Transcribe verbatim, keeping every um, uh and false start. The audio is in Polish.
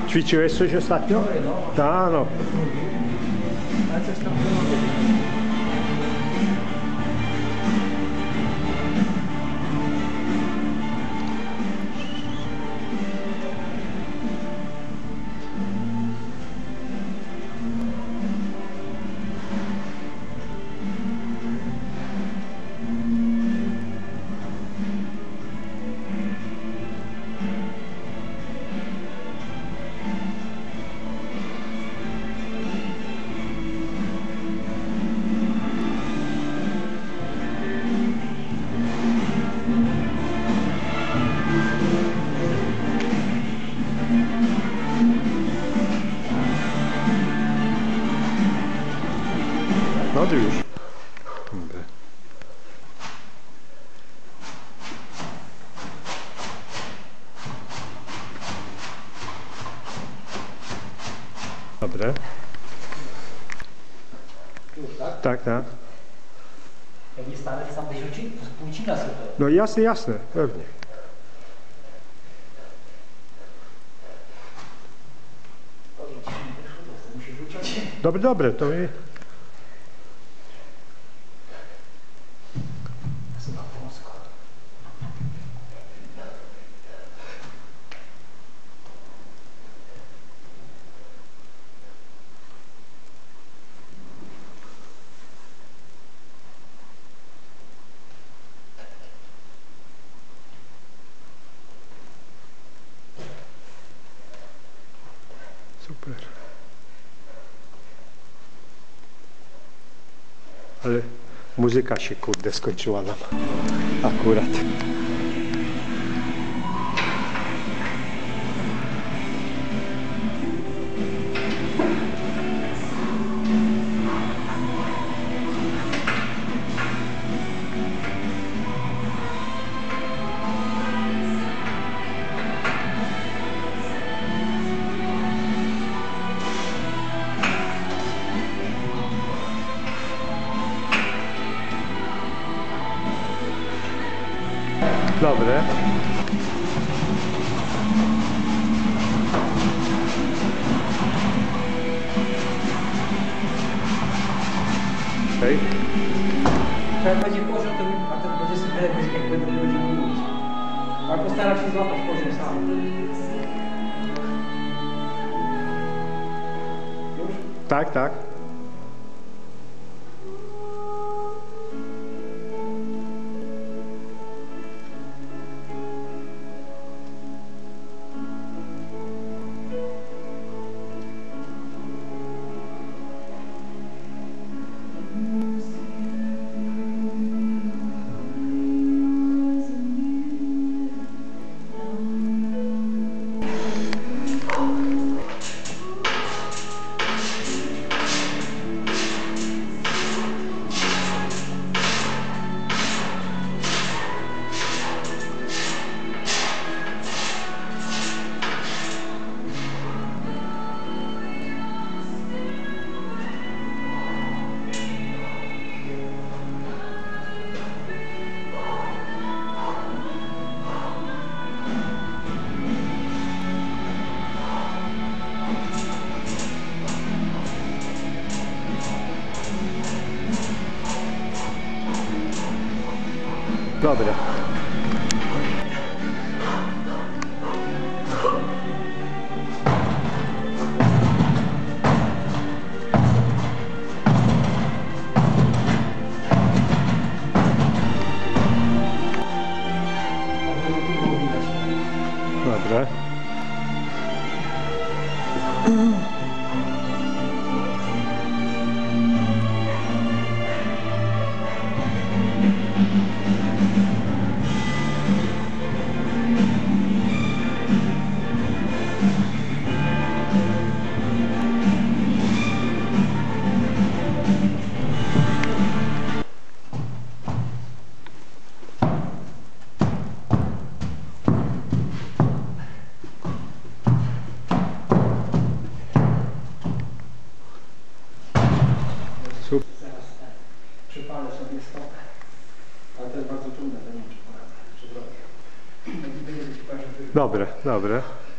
Ćwiczyłeś coś ostatnio? Tak, no. Ale coś tam robię. No to już. Dobra. Dobre. Już, tak? Tak, tak. Jak nie stanę, to sam wyrzuci, to ucina sobie. No jasne, jasne, pewnie. Powiem ci, że nie wyszło, to musi rzucić. Dobre, dobre, to i... Chyba wąsko. Super. Ale muzyka się kurde skończyła nam akurat. Dobre. Okej. Jak będzie poziom, to, a to będzie sobie będzie, jak będę będzie mówić. Ale postaram się złapać poziom sam. Już? Tak, tak. Dobre. Dobre. Super. Zaraz tak, przypalę sobie stopę. Ale to jest bardzo trudne, to nie wiem, czy poradzę, czy zrobię. Jak nie będzie ci pokażę, że... Dobre, dobre.